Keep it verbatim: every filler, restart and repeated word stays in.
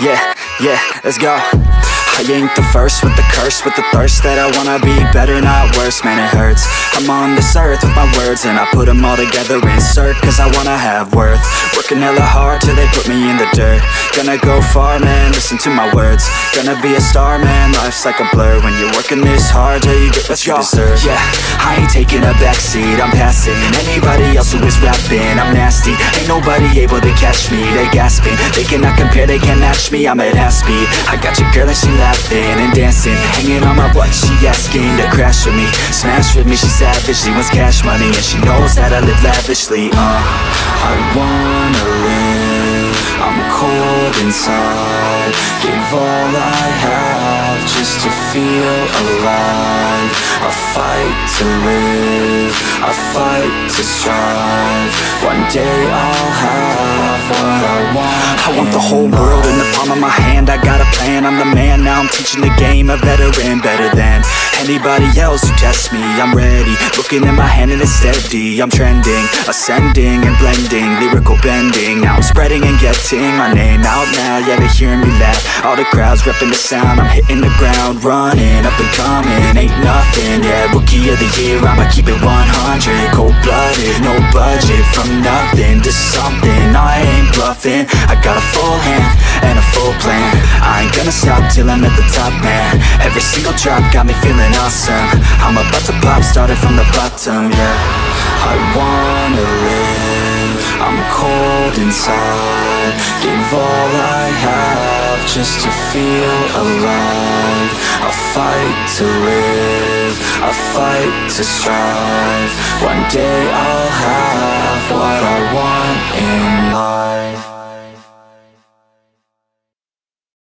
Yeah, yeah, let's go. I ain't the first with the curse, with the thirst that I wanna be better, not worse. Man, it hurts. I'm on this earth with my words, and I put them all together, insert, cause I wanna have worth. Working hella hard till they put me in the dirt. Gonna go far, man, listen to my words. Gonna be a star, man, life's like a blur. When you're working this hard till you get what you deserve. Yeah, I ain't taking a backseat, I'm passing anybody else who is rapping. I'm nasty, ain't nobody able to catch me. They gasping, they cannot compare, they can't match me. I'm at half speed, I got your girl and she laughing and dancing, hanging on my butt, she asking to crash with me, smash with me. She savage, she wants cash money, and she knows that I live lavishly. Uh, I wanna live, I'm cold inside. Give all I have just to feel alive. I fight to live, I fight to strive. One day I'll have what I want. I want the whole world in the palm of my hand. I got a plan, I'm the man. Now I'm teaching the game, a veteran, better than anybody else who tests me. I'm ready, looking in my hand and it's steady. I'm trending, ascending and blending, lyrical bending. Now I'm spreading and getting my name out now. Yeah, they hearing me laugh, all the crowds repping the sound. I'm hitting the ground, running, up and coming, ain't nothing. Yeah, rookie of the year, I'ma keep it one hundred. Cold-blooded, no budget, from nothing to something. I ain't bluffing, I got a full hand and a full plan. I ain't gonna stop till I'm at the top, man. Every single drop got me feeling awesome. I'm about to pop, started from the bottom, yeah. I wanna live, I'm cold inside. Give all I have just to feel alive. I fight to live, I fight to strive. One day I'll have what I want in life.